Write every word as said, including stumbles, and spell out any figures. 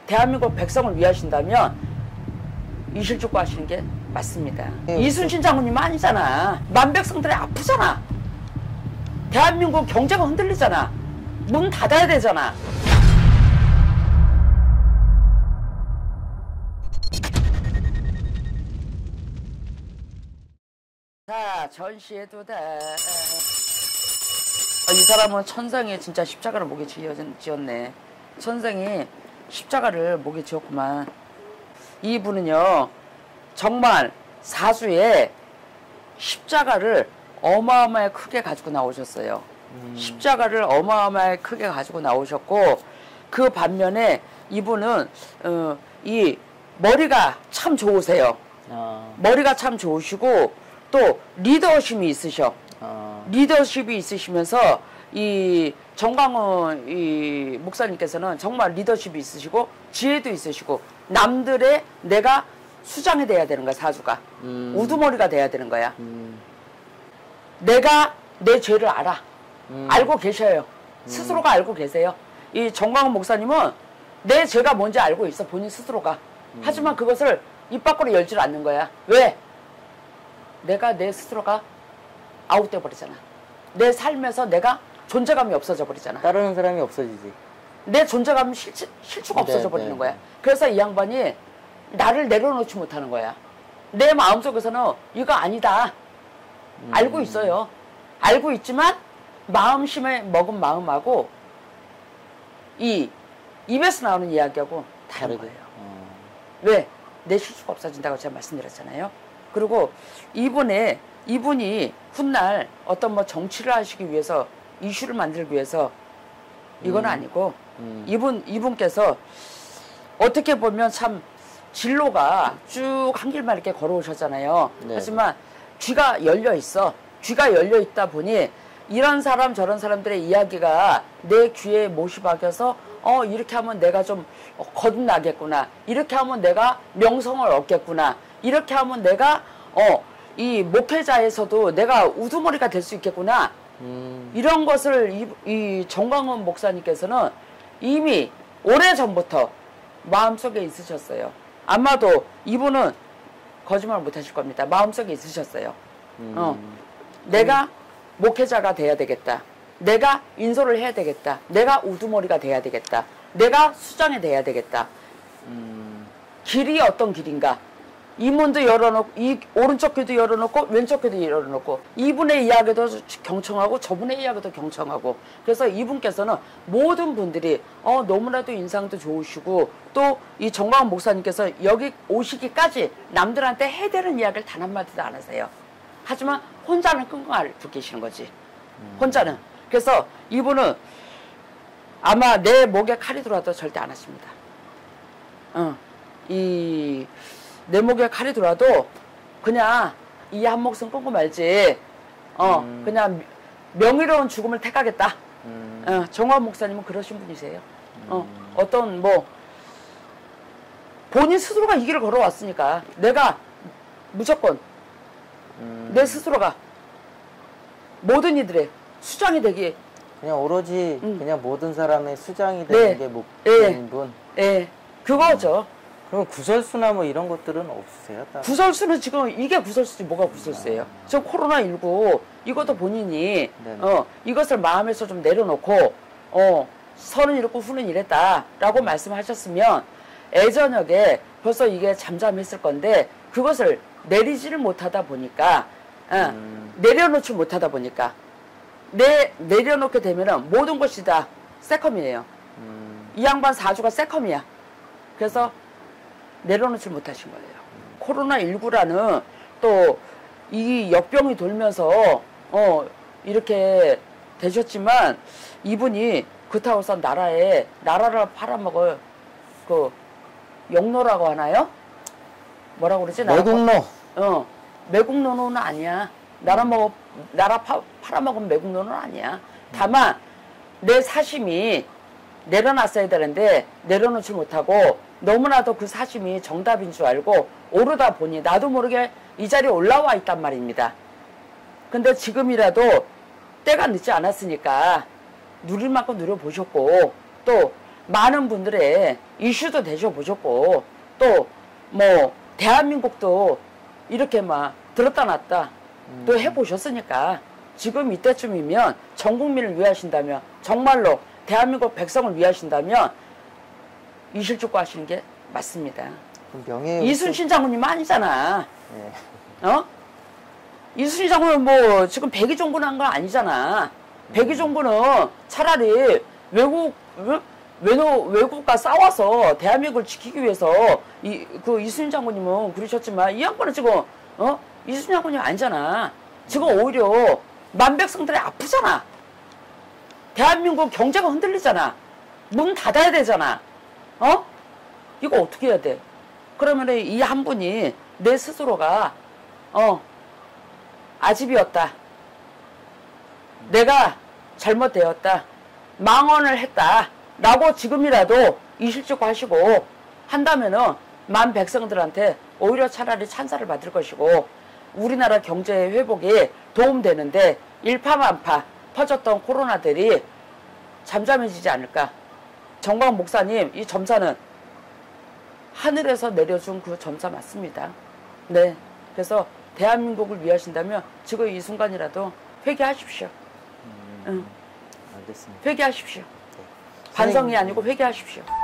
대한민국 백성을 위하신다면 이실직고 하시는 게 맞습니다. 네, 이순신 장군님 아니잖아. 만백성들이 아프잖아. 대한민국 경제가 흔들리잖아. 문 닫아야 되잖아. 자, 전시해도 돼. 이 사람은 천상에 진짜 십자가를 목에 지었네. 천상이 십자가를 목에 지었구만. 이분은요, 정말 사수에 십자가를 어마어마하게 크게 가지고 나오셨어요. 음. 십자가를 어마어마하게 크게 가지고 나오셨고, 그 반면에 이분은 어, 이 머리가 참 좋으세요. 아. 머리가 참 좋으시고 또 리더십이 있으셔. 아. 리더십이 있으시면서 이 정광훈 이 목사님께서는 정말 리더십이 있으시고 지혜도 있으시고 남들의 내가 수장이 돼야 되는 거야. 사수가 음. 우두머리가 돼야 되는 거야. 음. 내가 내 죄를 알아. 음. 알고 계셔요. 음. 스스로가 알고 계세요. 이 정광훈 목사님은 내 죄가 뭔지 알고 있어. 본인 스스로가. 음. 하지만 그것을 입 밖으로 열질 않는 거야. 왜? 내가 내 스스로가 아웃돼 버리잖아. 내 삶에서 내가 존재감이 없어져 버리잖아. 따르는 사람이 없어지지. 내 존재감 실추, 실추가 네, 없어져 버리는 네. 거야. 그래서 이 양반이 나를 내려놓지 못하는 거야. 내 마음속에서는 이거 아니다. 음. 알고 있어요. 알고 있지만 마음심에 먹은 마음하고 이 입에서 나오는 이야기하고 다른 거예요. 어. 왜? 내 실수가 없어진다고 제가 말씀드렸잖아요. 그리고 이분의 이분이 훗날 어떤 뭐 정치를 하시기 위해서 이슈를 만들기 위해서 이건 음. 아니고 음. 이분 이분께서 어떻게 보면 참 진로가 쭉 한 길만 이렇게 걸어오셨잖아요. 네. 하지만 귀가 열려 있어. 귀가 열려 있다 보니 이런 사람 저런 사람들의 이야기가 내 귀에 못이 박여서 어 이렇게 하면 내가 좀 거듭나겠구나. 이렇게 하면 내가 명성을 얻겠구나. 이렇게 하면 내가 어 이 목회자에서도 내가 우두머리가 될 수 있겠구나. 음. 이런 것을 이, 이 정광훈 목사님께서는 이미 오래전부터 마음속에 있으셨어요. 아마도 이분은 거짓말 못 하실 겁니다. 마음속에 있으셨어요. 음. 어, 내가 목회자가 돼야 되겠다. 내가 인솔을 해야 되겠다. 내가 우두머리가 돼야 되겠다. 내가 수장이 돼야 되겠다. 음. 길이 어떤 길인가? 이 문도 열어놓고 이 오른쪽 귀도 열어놓고 왼쪽 귀도 열어놓고 이분의 이야기도 경청하고 저분의 이야기도 경청하고 그래서 이분께서는 모든 분들이 어 너무나도 인상도 좋으시고 또 이 정광훈 목사님께서 여기 오시기까지 남들한테 해대는 이야기를 단 한마디도 안 하세요. 하지만 혼자는 끙끙 앓고 계시는 거지. 혼자는. 그래서 이분은 아마 내 목에 칼이 들어와도 절대 안 하십니다. 어, 이 내 목에 칼이 들어와도 그냥 이 한 목숨 끊고 말지. 어, 음. 그냥 명의로운 죽음을 택하겠다. 음. 어, 정광훈 목사님은 그러신 분이세요. 음. 어, 어떤 뭐 본인 스스로가 이 길을 걸어왔으니까 내가 무조건 음. 내 스스로가 모든 이들의 수장이 되기 그냥 오로지 음. 그냥 모든 사람의 수장이 되는 네. 게 목표인 네. 분. 네, 그거죠. 음. 그럼 구설수나 뭐 이런 것들은 없으세요? 따로? 구설수는 지금 이게 구설수지 뭐가 구설수예요? 아. 지금 코로나 십구 이것도 본인이 네네. 어 이것을 마음에서 좀 내려놓고 어 선은 이렇고 후는 이랬다라고 말씀하셨으면 애저녁에 벌써 이게 잠잠했을 건데 그것을 내리지를 못하다 보니까 어, 음. 내려놓지 못하다 보니까 내 내려놓게 되면은 모든 것이 다 새컴이에요. 음. 이 양반 사주가 새컴이야. 그래서 내려놓지 못하신 거예요. 음. 코로나 십구라는 또 이 역병이 돌면서 어 이렇게 되셨지만 이분이 그렇다고 해서 나라에 나라를 팔아먹을 그 영노라고 하나요? 뭐라고 그러지? 매국노. 어 매국노는 아니야. 나라 먹어 나라 파, 팔아먹은 매국노는 아니야. 다만 내 사심이 내려놨어야 되는데 내려놓지 못하고 너무나도 그 사심이 정답인 줄 알고 오르다 보니 나도 모르게 이 자리에 올라와 있단 말입니다. 근데 지금이라도 때가 늦지 않았으니까 누릴 만큼 누려보셨고 또 많은 분들의 이슈도 되셔보셨고 또 뭐 대한민국도 이렇게 막 들었다 놨다 음. 또 해보셨으니까 지금 이때쯤이면 전 국민을 위하신다면 정말로 대한민국 백성을 위하신다면 이실직고 하시는 게 맞습니다. 명예 이순신 장군님 아니잖아. 네. 어? 이순신 장군은 뭐 지금 백의 정부는 한 건 아니잖아. 백의 정부는 차라리 외국 외노, 외국과 싸워서 대한민국을 지키기 위해서 이 그 이순신 장군님은 그러셨지만 이 양반은 지금 어 이순신 장군님 아니잖아. 지금 오히려 만백성들이 아프잖아. 대한민국 경제가 흔들리잖아. 문 닫아야 되잖아. 어? 이거 어떻게 해야 돼? 그러면 이 한 분이 내 스스로가 어 아집이었다. 내가 잘못되었다. 망언을 했다. 라고 지금이라도 이실직고 하시고 한다면은 만 백성들한테 오히려 차라리 찬사를 받을 것이고 우리나라 경제 회복에 도움되는데 일파만파 퍼졌던 코로나들이 잠잠해지지 않을까. 정광 목사님 이 점사는 하늘에서 내려준 그 점사 맞습니다. 네, 그래서 대한민국을 위하신다면 지금 이 순간이라도 회개하십시오. 음, 응. 알겠습니다. 회개하십시오. 네. 반성이 아니고 회개하십시오.